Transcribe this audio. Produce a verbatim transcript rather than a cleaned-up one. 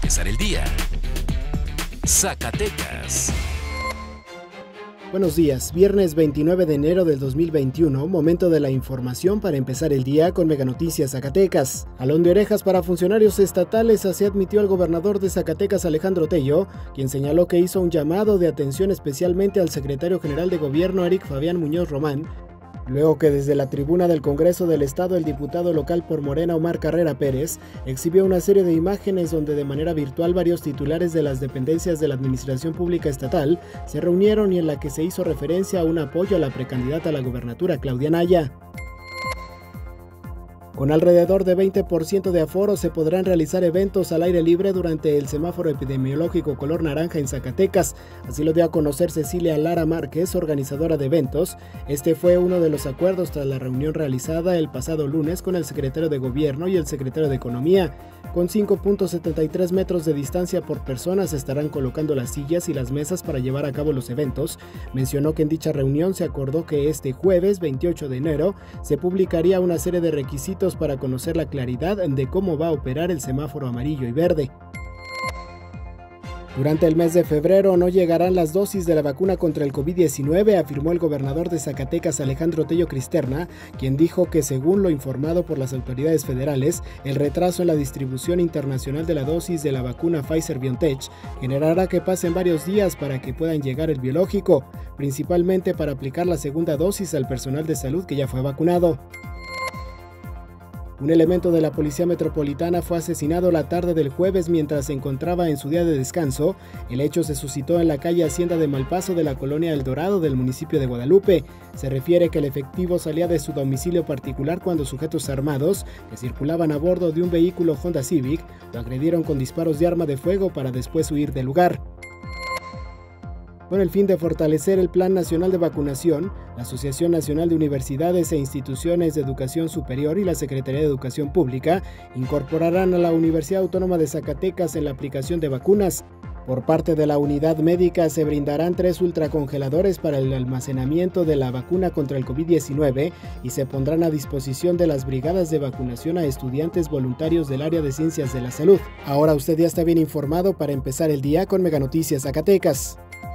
empezar el día. Zacatecas. Buenos días, viernes veintinueve de enero del dos mil veintiuno, momento de la información para empezar el día con Mega Noticias Zacatecas. Jalón de orejas para funcionarios estatales, así admitió el gobernador de Zacatecas, Alejandro Tello, quien señaló que hizo un llamado de atención especialmente al secretario general de gobierno, Eric Fabián Muñoz Román, luego que desde la tribuna del Congreso del Estado el diputado local por Morena, Omar Carrera Pérez, exhibió una serie de imágenes donde de manera virtual varios titulares de las dependencias de la Administración Pública Estatal se reunieron y en la que se hizo referencia a un apoyo a la precandidata a la gubernatura, Claudia Anaya. Con alrededor de veinte por ciento de aforo se podrán realizar eventos al aire libre durante el semáforo epidemiológico color naranja en Zacatecas, así lo dio a conocer Cecilia Lara Márquez, organizadora de eventos. Este fue uno de los acuerdos tras la reunión realizada el pasado lunes con el secretario de Gobierno y el secretario de Economía. Con cinco punto setenta y tres metros de distancia por persona se estarán colocando las sillas y las mesas para llevar a cabo los eventos. Mencionó que en dicha reunión se acordó que este jueves veintiocho de enero se publicaría una serie de requisitos para conocer la claridad de cómo va a operar el semáforo amarillo y verde. Durante el mes de febrero no llegarán las dosis de la vacuna contra el COVID diecinueve, afirmó el gobernador de Zacatecas, Alejandro Tello Cristerna, quien dijo que según lo informado por las autoridades federales, el retraso en la distribución internacional de la dosis de la vacuna Pfizer-BioNTech generará que pasen varios días para que puedan llegar el biológico, principalmente para aplicar la segunda dosis al personal de salud que ya fue vacunado. Un elemento de la Policía Metropolitana fue asesinado la tarde del jueves mientras se encontraba en su día de descanso. El hecho se suscitó en la calle Hacienda de Malpaso de la colonia El Dorado del municipio de Guadalupe. Se refiere que el efectivo salía de su domicilio particular cuando sujetos armados, que circulaban a bordo de un vehículo Honda Civic, lo agredieron con disparos de arma de fuego para después huir del lugar. Con el fin de fortalecer el Plan Nacional de Vacunación, la Asociación Nacional de Universidades e Instituciones de Educación Superior y la Secretaría de Educación Pública incorporarán a la Universidad Autónoma de Zacatecas en la aplicación de vacunas. Por parte de la unidad médica se brindarán tres ultracongeladores para el almacenamiento de la vacuna contra el COVID diecinueve y se pondrán a disposición de las brigadas de vacunación a estudiantes voluntarios del área de Ciencias de la Salud. Ahora usted ya está bien informado para empezar el día con Mega Noticias Zacatecas.